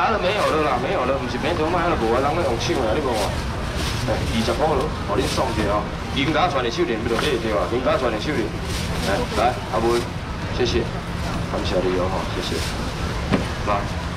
就没有了啦，没有了，不是免多买，那无啊，人咧用抢啊，你讲哦。哎，20块咯，互恁送者哦。银家传的手链不就买对啊？银家传的手链。哎，来，阿妹，谢谢，感谢你哦，谢谢。来。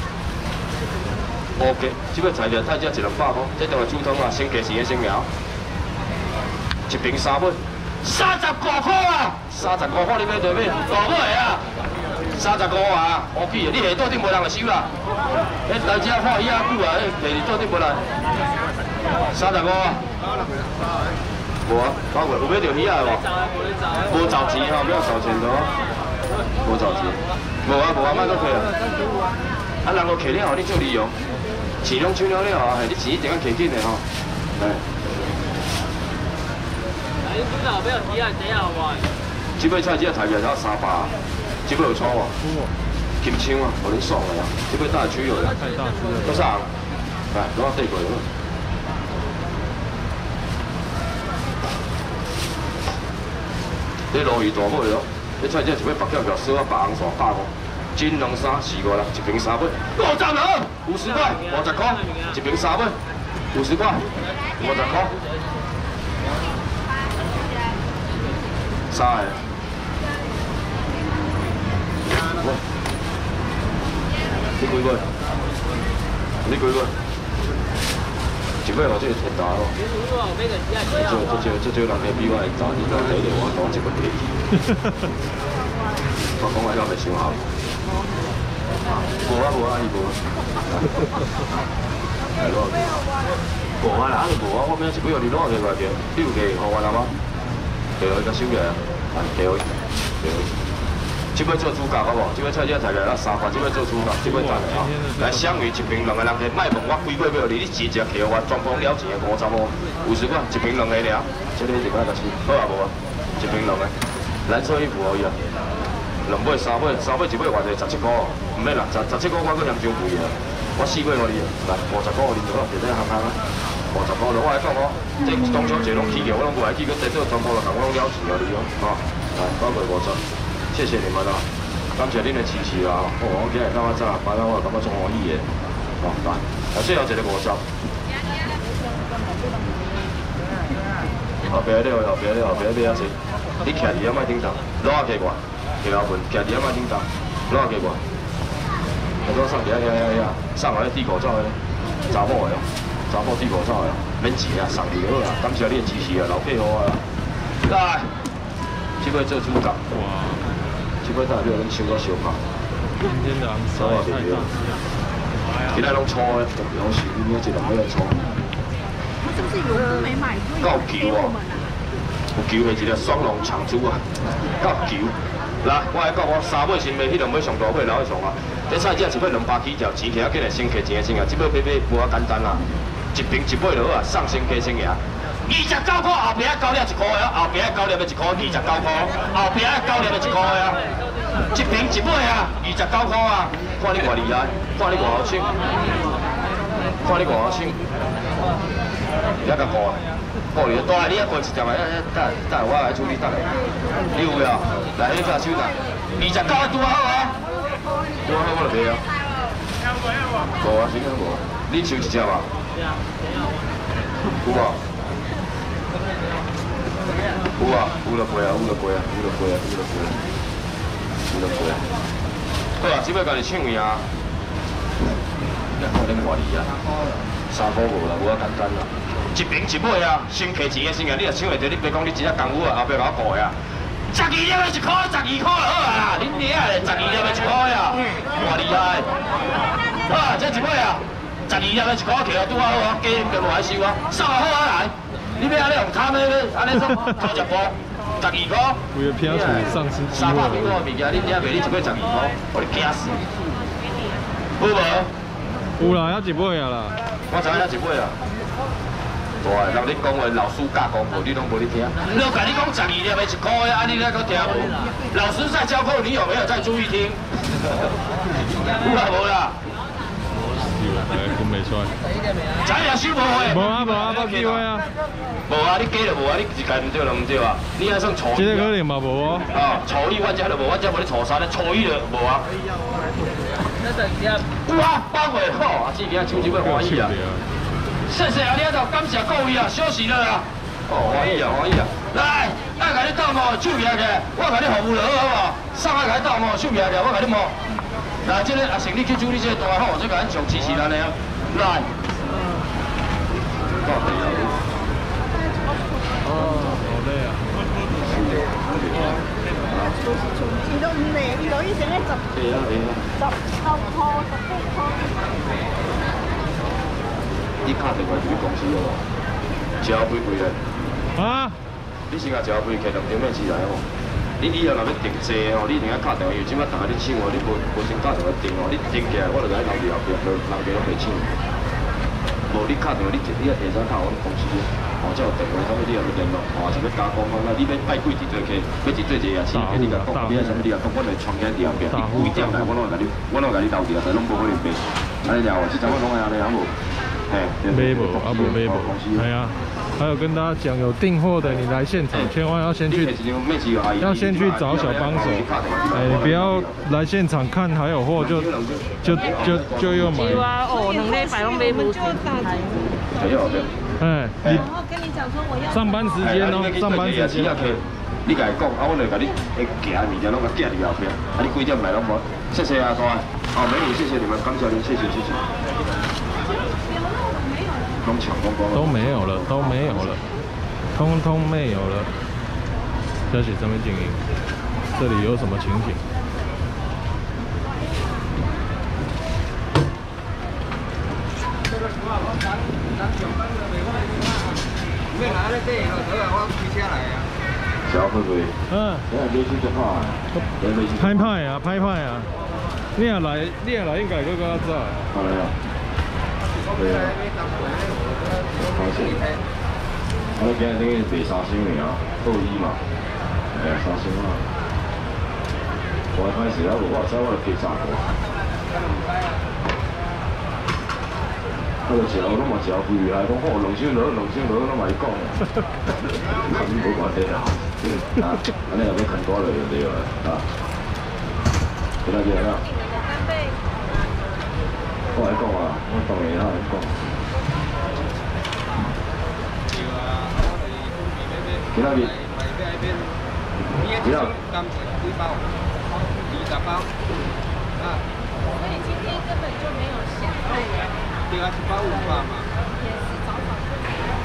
OK， 这个材料太只100块，这当个煮汤啊，先加钱的先苗，一瓶3尾，35块啊！35块你买对买，5尾啊！35啊 ，OK 的，你下桌顶无人来收啦。迄台车看伊啊久啊，迄下桌顶无人。35啊。无啊，包括有买着鱼啊无？无找钱吼，不要找钱的哦。无找钱。无啊，卖都可以啊。啊，人都客了后，你做利用。 钱拢抢了了啊！你钱一定要摕紧的吼。哎。哎，你今后要几啊？几啊万？这尾菜只台面才300，这尾有错无？金枪啊，互恁爽的啊！这尾大区有的。多少？来，攞对过来。你鲈鱼大尾咯，你菜只一尾白条条，烧啊白红线100块。 金龙沙4、5、6，一瓶3尾，50了，50块，50块，一瓶3尾，50块，50块。啥个？你几尾？你几尾？一尾哦，这个太大咯。这人比我还早，你讲第一我讲一个地。我讲我了袂伤好。 无啊，伊无。系咯，无啊啦，无啊，我明仔一尾互你攞去外边，你有给互我啦吗？给我一个收起来啊，给我。这尾做主角好无？这尾菜只材料那3块，这尾做主角，这尾等下。来，香鱼一瓶2个人客，卖问我几尾要你，你直接给我全部了钱的50块，50块一瓶2个了，这里1块就是，好啊无啊？一瓶2个，蓝色衣服而已啊。 2尾、3尾一尾偌济17块，唔免啦，17块我搁嫌伤贵啊！我4尾互你，来50块互你就好，就这行啊！50块就我来讲哦，这当初坐拢起价，我拢无爱去，搁在这全部就同我拢了钱互你哦，吼，来包过50，谢谢你们啊，感谢恁的支持啊！我今日到我早，摆到我感觉足欢喜的，哦，来，最后一个50。后边了，后边啊先，你徛伫遐莫顶头，攞下去我。 给老本，徛伫遐莫顶头，攞下给我。我讲上遐，上来戴口罩的，查某的哦，查某戴口罩的，免钱啊，送你好啊，感谢你的支持啊，老配合啊。来，这尾做主角，哇，这尾大料恁收到烧烤。今天的昂烧啊，太大。今仔拢粗的，有时你一人要来粗。 我是不是有都没买？ 够球啊！有球的一个双龙长珠啊，够球。 来，我来讲，我3尾先卖，迄2尾上大尾留去上啊。这菜只一尾200起条，钱起啊，紧来先摕钱先啊。这尾买无啊简单啦，一瓶一尾就好啊，送先加先赢。29块，后边高了1块啊，后边高了1块，29块，后边高了1块啊。一瓶一尾啊，29块啊，看你偌厉害，看你偌好抢，看你偌好抢，遐个顾啊。 过嚟，倒来你一过一条来，等我来处理等下。你有无？来，你下手啦。29拄好啊，拄好我就卖啊。无啊，真个无。你收一只嘛？有无？有啊，有就卖啊，有就卖啊，有就卖啊，有就卖啊，有就卖啊。好啊，只尾家己抢赢啊。你看恁偌厉害，3块无啦，无啊简单啦。 一瓶一尾啊，先摕钱的先啊，你若抢会到，你别讲你真正功夫啊，后壁甲我顾呀。12粒的1块，12块就好啊，恁爹啊，12粒的1块啊，偌厉害。好啊，这一尾啊，12粒的1块，摕到拄好啊，加就无爱收啊，送啊好啊来。你要安尼用摊的，安尼送头一步12块。 为了偏处丧失机会。 300苹果的物件，恁爹卖你一尾12块，我你惊死。有无？ 有啦，还一尾啊啦。 我知影一尾啊。 大个，人你讲话老师教功课，你拢无咧听。我甲你讲12粒的1块啊，你咧搁听无？老师在教课，你有没有在注意听？有啦无啦？ 讲袂出来。 知影收无诶？ 无啊无啊，我机会啊。 无啊，你假就无啊，你一家唔对就唔对啊。你爱算初一。 这个可能嘛无哦。 啊，初一我遮就无，我遮无咧初三咧，初一就无啊。有啊，包袂好， 志明手就要欢喜啊！谢谢啊，你都感谢各位啊，休息了啊！哦，欢喜啊，欢喜啊！来，爱甲你斗毛手举起来，我甲你服务就好，好不好？上海甲你斗毛手举起来，我甲你摸。来，这个啊，成你去处理这个大好，这个咱上支持咱的啊！来。 哦，好累啊！ 你都唔嚟，你攞以前咧你打电话去公司哦，交费贵咧。 啊！ 你先甲交费摕2张面纸来哦。你以后若要订座哦，你一定要打电话，因为即摆大家咧抢哦，你无先打电话订哦，你订起来我就甲你留伫后壁，人家拢袂抢。无你打电话，你要提早打我们公司。哦，才有电话，啥物你也要联络，哦，是要加工讲，你要拜几几座客，要一座一个啊，请客你甲讲，你爱啥物你甲讲，我来创起伫后壁，你几点来，我拢会甲你留伫后壁，但拢无可能卖。安尼了，即阵我拢会安尼，还无，嘿， 微博啊不微博，哎呀，还有跟大家讲，有订货的你来现场，千万要先去找小帮手，哎，你不要来现场看还有货就又买。 有啊，哦，2礼拜拢买无。 哎， 然后跟你讲说我要上班时间哦，上班时间。 你甲伊讲，啊，我就甲你会行的物件拢甲寄伫后壁，啊，你几点来拢无？谢谢啊，大爱，哦，美女，谢谢你们，感谢您，谢谢。拢抢光光了。 都没有了，通通没有了。这是什么情形？这里有什么情形？ 小会不会？ 嗯，拍派啊！你也来应该搁较早。 好来啊！对啊。好势。我今日等于卖3箱尔，够伊嘛？哎呀，3箱啊！我歹势啊，我知我就批3个。我就食，我拢嘛食贵啊！讲好2箱落，拢嘛伊讲。你无关系啦。啊，安尼又要牵大落就对了啊。几多钱啊？我来讲啊，我当然啦，讲。几多钱？不要。 20包。啊。所以今天根本就没有下。对啊，1包5包嘛。也是早早就。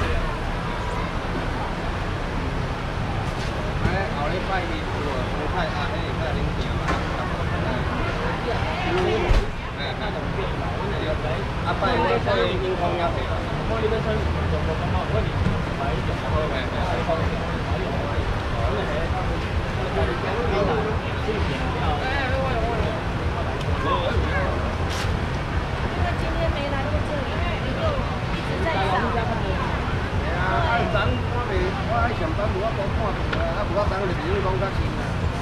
后礼拜日无太暗，迄个太冷掉嘛。啊，拜我可以天空一片。我呢边吹就冇咁好，我哋買一隻好嘅，吹風嘅，可以可以。咁你係因為今天沒來過這裡，你就一直在上。我喺上班無法講看圖啊，無法等你哋講較錢啊。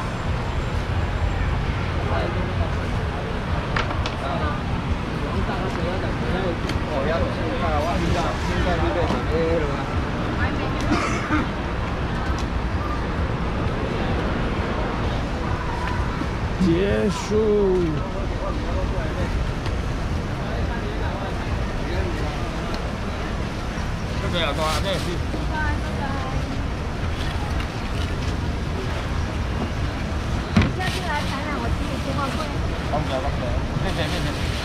结束。这个多少钱？ 下次来台南，我请你先换贵。 谢谢。